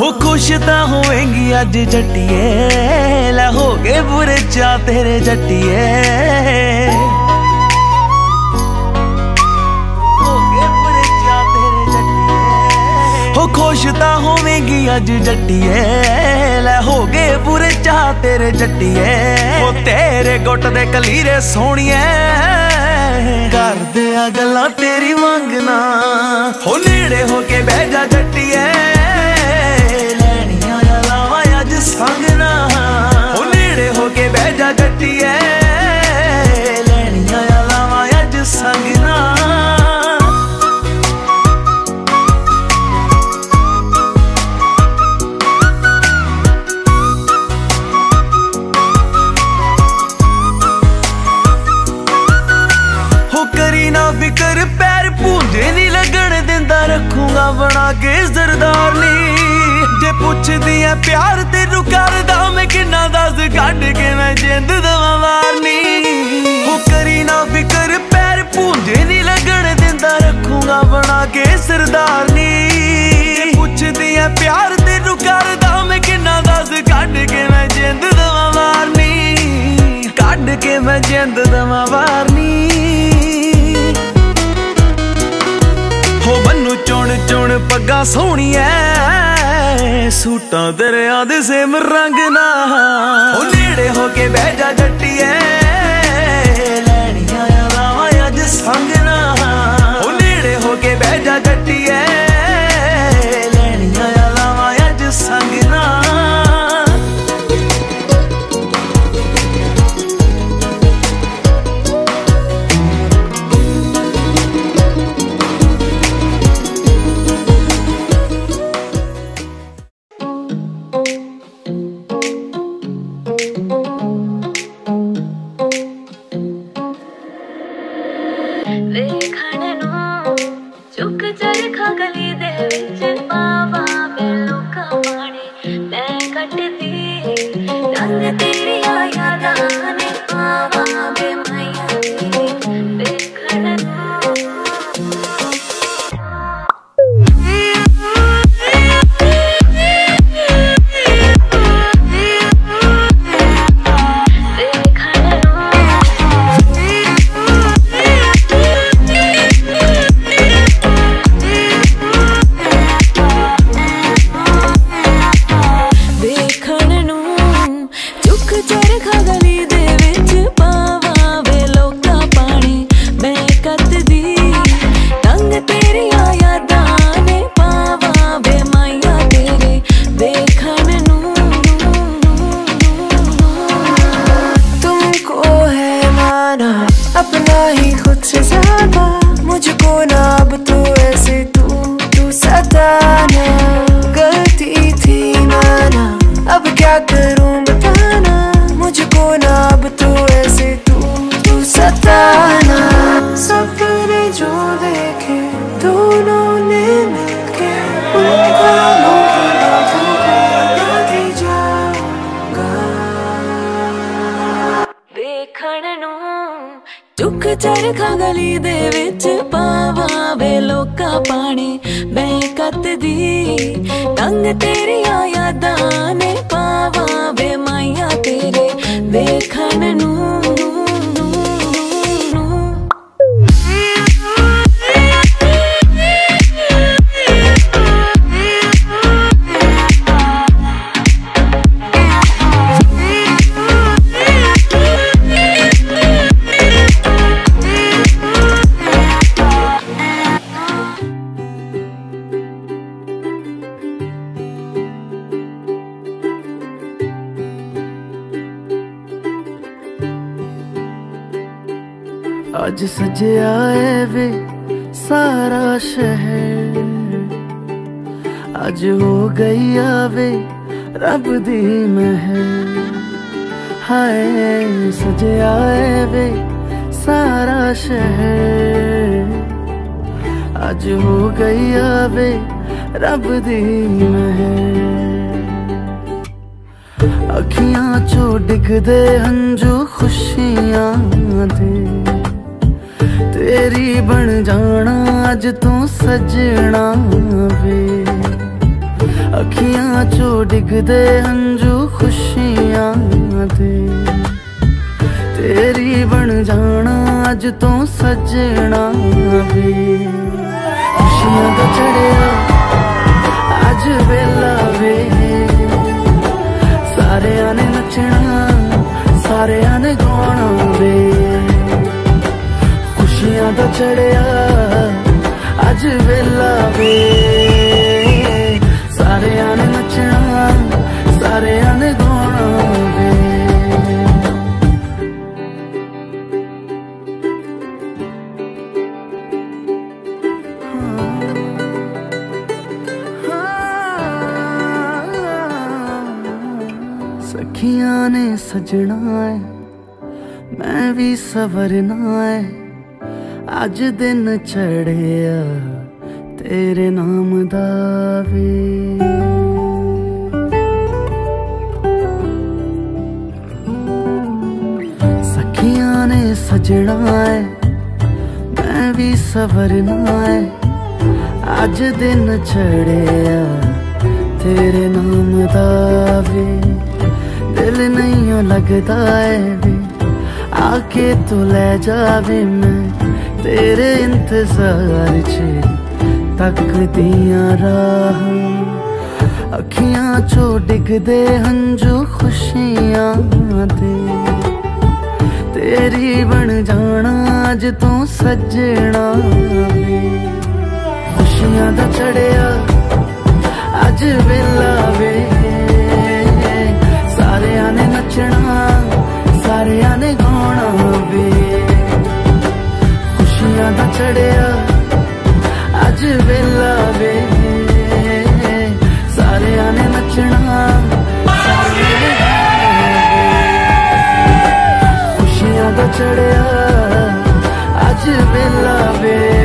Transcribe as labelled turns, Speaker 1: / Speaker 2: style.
Speaker 1: हो खुश ता होएंगी अज जट्टिए, लै हो गए बुरे चा तेरे जट्टिए, हो गए बुरे चा तेरे जट्टिए। हो खुश ता होवेंगी अज जट्टिए, लै हो गए बुरे चा तेरे जट्टिए। हो तेरे गुट दे कलीरे सोहणिए, करदे आ गल्लां तेरी मंगना। हो नेड़े हो के बह जा जट्टिए, लैनियां लावां अज संगना। हो नेड़े हो के बह जा जट्टिए, लैनियां लावां अज संगना। फिकर पैर पूंजे नी लगन दिंदा, रखूंगा बना के सरदारनी। जे पुछदी है प्यार तेनू करदा मैं किन्ना दस, कढ के मैं जिंद दवां वारनी। हो करी ना फिकर पैर पूंजे नी लगन दिंदा, रखूंगा बना के सरदारनी। जे पुछदी है प्यार तेनू करदा मैं किन्ना दस, कढ के मैं जिंद दवां वारनी, कढ के मैं जिंद दवां वारनी। हो मन्नू चुन चुन पग्गा सोहणिया, सूटां दरिया दे सेम रंग ना। हो नेड़े हो के बह जा जट्टिए, लैनियां लावां अज संगना। हो नेड़े हो के बह जा जट्टिए, लैनियां लावां अज संगना।
Speaker 2: चरखा गली दे विच पावां वे लोका पानी, मैं कतदी तंग तेरिया यादां ने पावां वे माइया तेरे देखण नू।
Speaker 1: अज सजया है वे सारा शहर, अज हो गई आवे रब दी महर। हाय सजया है वे सारा शहर, अज हो गई आवे रब दी महर। अखियां चो डिगदे हंजू खुशियां दे, तेरी बन जाना अज तू सजना वे। अखियां चो डिगदे हंजू खुशियां दे, तेरी बन जाना अज तो सजना वे। खुशियां दा चढ़िया अज वेला वे, सारेयां ने नचना सारेयां ने गाना वे। खुशियां दा चढ़िया अज वेला वे, सारेयां ने नचना सारेयां ने गाना वे। सखियां ने सजना है मैं भी सवरना है, अज दिन चढ़िया तेरे नाम दा वे। सखियां ने सजना है मैं भी सवरना है, अज दिन चढ़िया तेरे नाम दा वे। दिल नहीं लगता है वे, आके तू ले जावे मैं तेरे इंतजार च तकदियां राह। अखियां चो डिगदे हंजू खुशियां दे, तेरी बन जाना अज तू सजना वे। खुशियां दा चढ़िया अज वेला वे, सारेयां ने नचना सारेयां ने गाना वे। खुशियां दा चढ़िया अज वेला वे, सारेयां ने नचना सारेयां ने गाना वे। खुशियां दा चढ़िया अज वेला वे,